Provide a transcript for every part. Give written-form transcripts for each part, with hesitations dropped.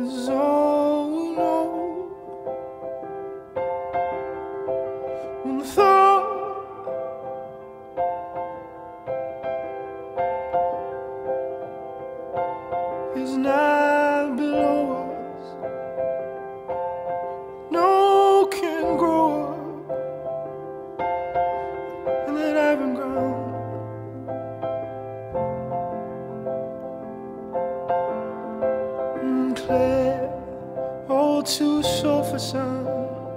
is all we know. When the thought is not below us, no can grow up in that iron ground. Clear, all too soft for sound.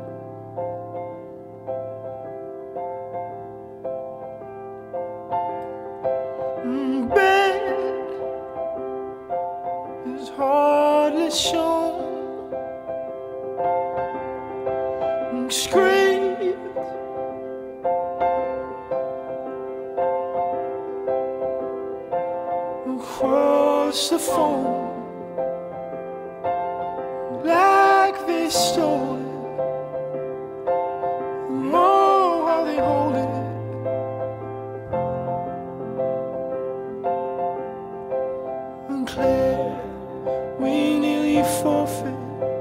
Bed is hardly shown. Screamed across the phone like they stole it. Oh, how they hold it. Unclear, we nearly forfeit.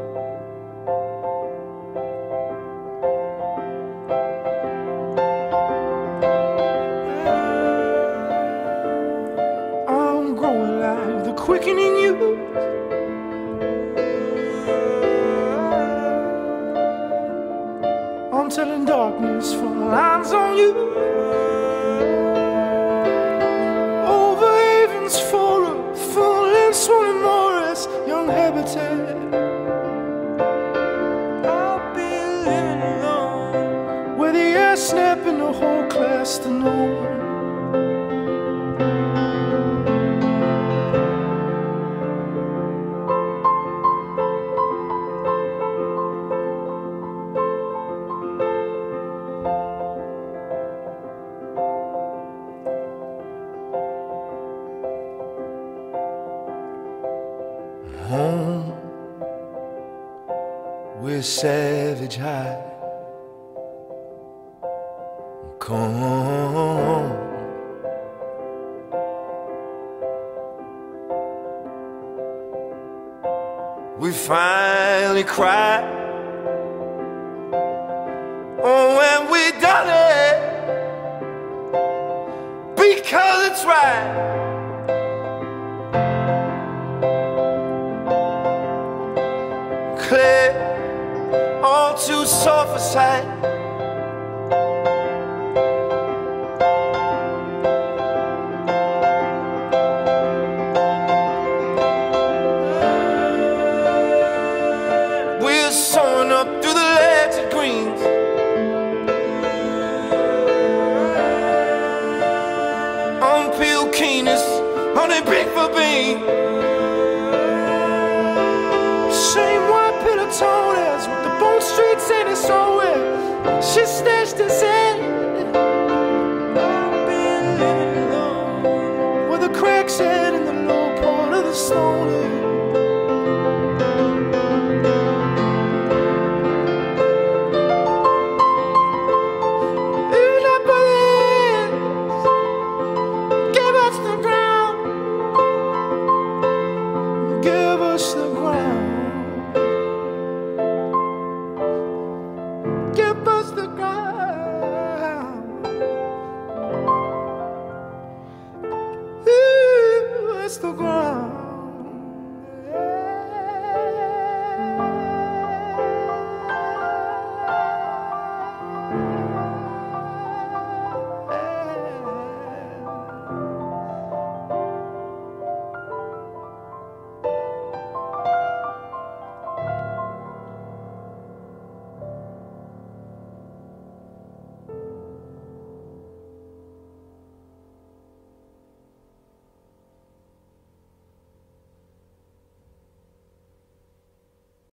I'm growing like the quickening youth. I'm telling darkness for lines on you. Over havens for a full and swollen Morris, young habitat. I'll be living alone, where the air snapping the whole class to know. Home, where savage high. Come on, we finally cry. Oh, when we done it, because it's right. Clear, all too soft for sight. We're soaring up through the legs of greens. Unpeeled keenness on a big for bean. Same white pillow told us with the bone streets and it's all where she stays.